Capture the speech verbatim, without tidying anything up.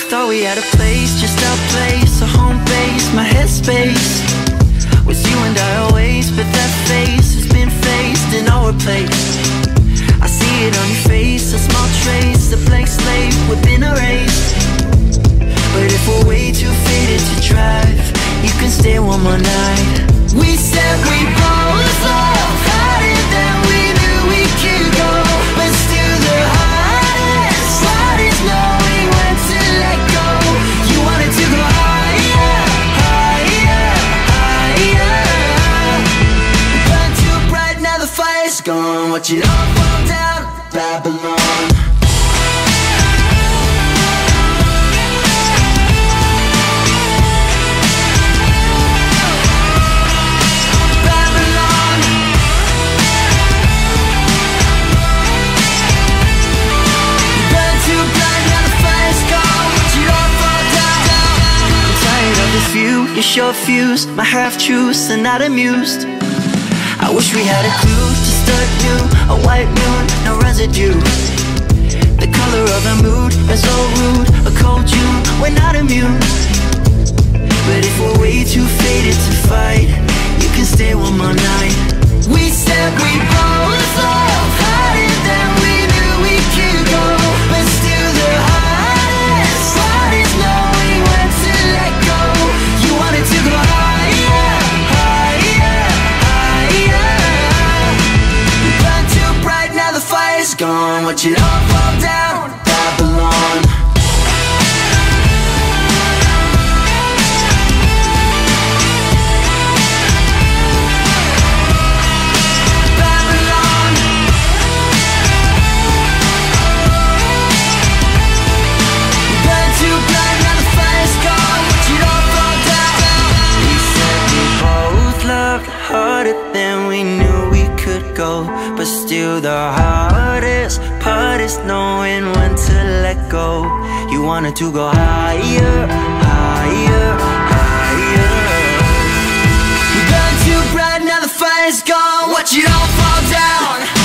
Thought we had a place, just our place, a home base, my headspace was you and I always, but that face has been faced and all replaced. I see it on your face, a small trace, a blank slate, we've been erased. But if we're way too faded to drive, you can stay one more night. We said we both love harder than we knew we could go, but still the hardest part is knowing when to let go. You wanted to go higher, higher, higher. Burn too bright, now the fire's gone. Watch it all fall down, Babylon. You show fuse, my half-truths are not amused. I wish we had a clue to start new, a white moon, no residue. The color of our mood is all rude, a cold June, we're not immune. But if we're way too faded to fight, you can stay one more night. We said we both love harder than we knew we could go, but still the hardest part is knowing when to let go. You wanted to go higher, higher, higher. You burned too bright, now the fire's gone. Watch it all fall down, Babylon. Harder than we knew we could go, but still the hardest part is knowing when to let go. You wanted to go higher, higher, higher. You burned too bright, now the fire's gone. Watch it all fall down.